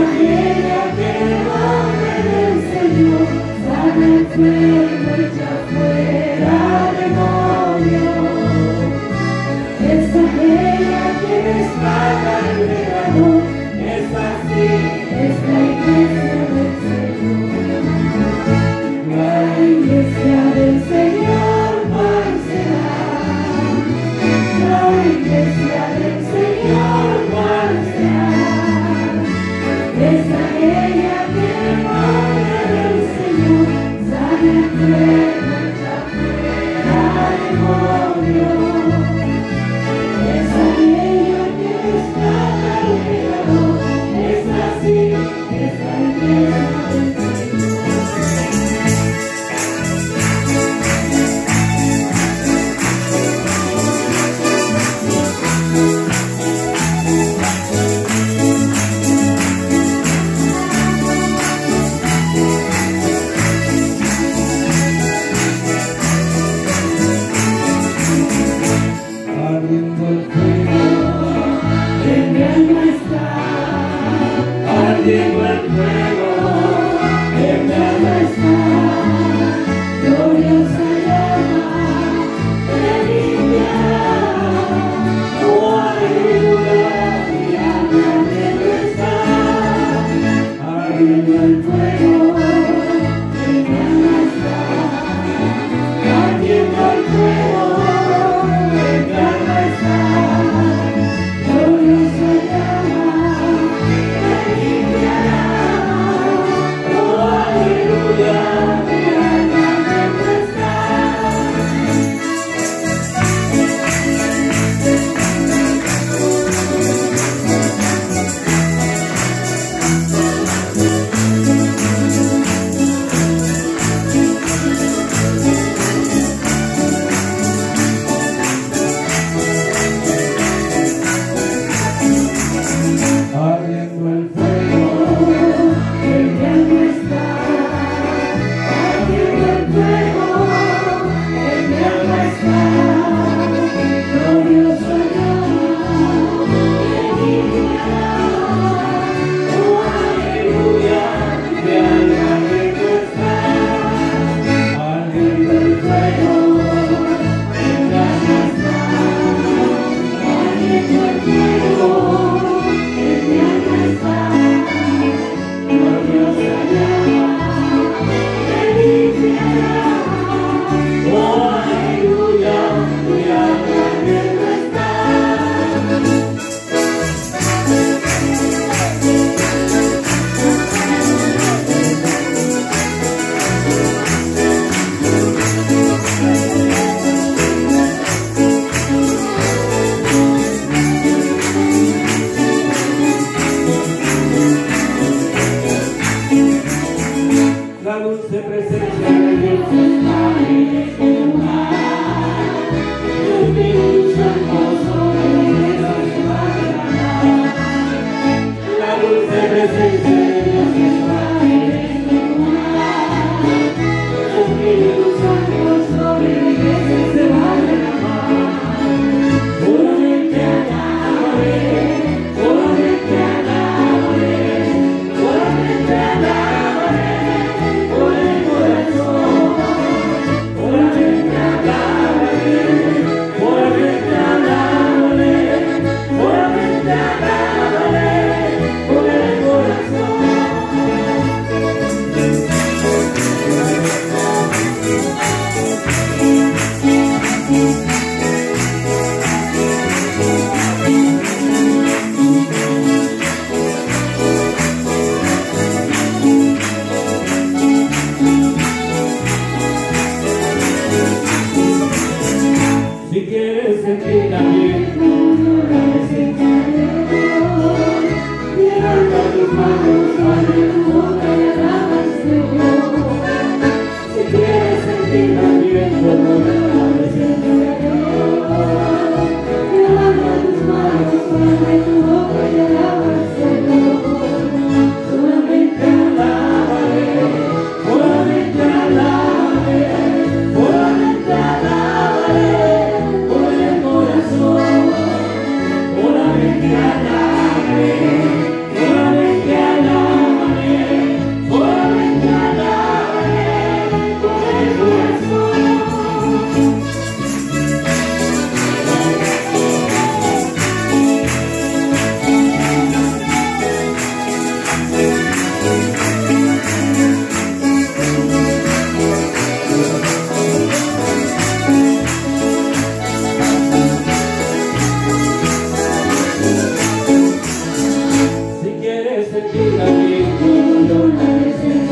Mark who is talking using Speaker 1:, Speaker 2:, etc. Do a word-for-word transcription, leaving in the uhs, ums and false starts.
Speaker 1: ella que nombre del Señor, sana el fuego, echa fuera demonios. Esa ella que despaga el pecador, es así, es la iglesia del Señor. La iglesia del Señor, ¿cuál será? La iglesia del Señor, ¿cuál será? Es aquella que en nombre del Señor sana el fuego, echa fuera demonios. Es aquella que despaga el pecador, es así, es la iglesia del ardiendo el fuego, en mi alma está, ardiendo el fuego, en mi alma está, gloriosa llama, me limpiará, oh aleluya, mi alma ardiendo está, ardiendo el fuego, en mi alma está, ardiendo el fuego. Gloriosa llama, me limpiará, oh aleluya, mi alma dentro está. Ardiendo el fuego, en mi alma está, ardiendo el fuego, en mi alma está, gloriosa llama, me limpiará, oh aleluya, mi alma dentro está, ardiendo el fuego, en mi alma está, ardiendo el fuego. Mi alma está, gloriosa llama, me limpiará, oh aleluya, mi alma dentro está. La dulce presencia de Dios está en este lugar. Tu Espíritu Santo sobre nosotros se va a derramar. La dulce presencia de Dios está en este lugar. Tu Espíritu Santo sobre la iglesia se va a derramar. Solamente alábale, solamente alábale, solamente alábale. Por el corazón, por la mente alábale, por la mente alábale, por la mente alábale, por el corazón. Espíritu, luna de